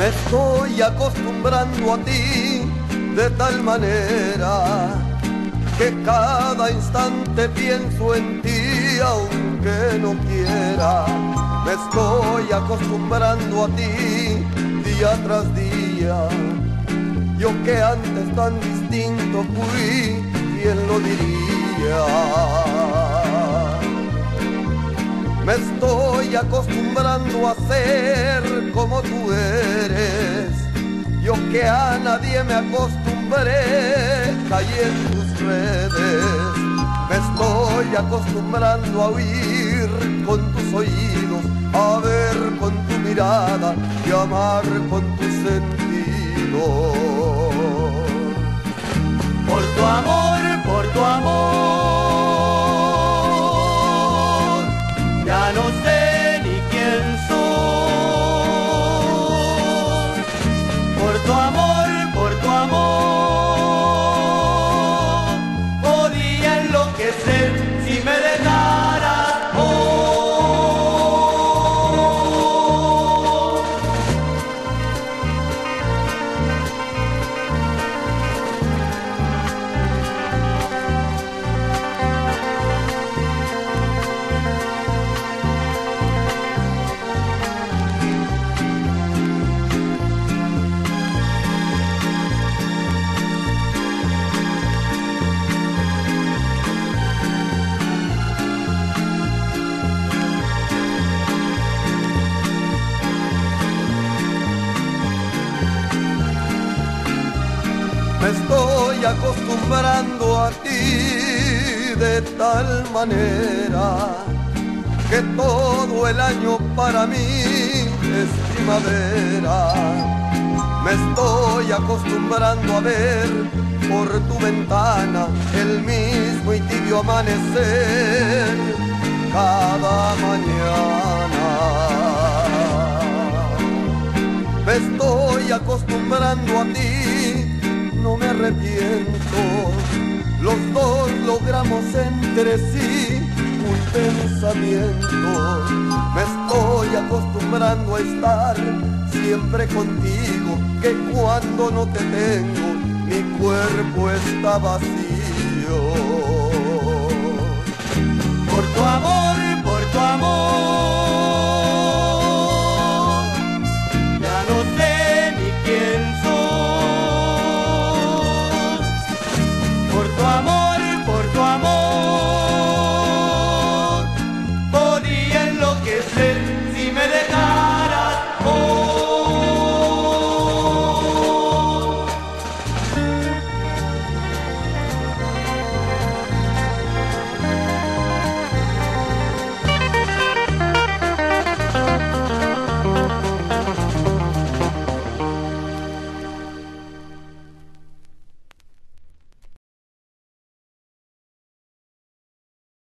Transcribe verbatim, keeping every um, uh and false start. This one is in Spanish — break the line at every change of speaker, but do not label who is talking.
Me estoy acostumbrando a ti de tal manera que cada instante pienso en ti aunque no quiera. Me estoy acostumbrando a ti día tras día. Yo que antes tan distinto fui, ¿quién lo diría? Me estoy acostumbrando a ser como tú eres. Yo que a nadie me acostumbré, caí en tus redes. Me estoy acostumbrando a oír con tus oídos, a ver con tu mirada y amar con tus sentidos.
Por tu amor, por tu amor, ya no sé ni quién soy. Por tu amor, por tu amor, podía enloquecer si me dejara hoy.
Me estoy acostumbrando a ti de tal manera que todo el año para mí es primavera. Me estoy acostumbrando a ver por tu ventana el mismo y tibio amanecer cada mañana. Me estoy acostumbrando a ti, no me arrepiento. Los dos logramos entre sí un pensamiento. Me estoy acostumbrando a estar siempre contigo, que cuando no te tengo mi cuerpo está vacío.
Por tu amor,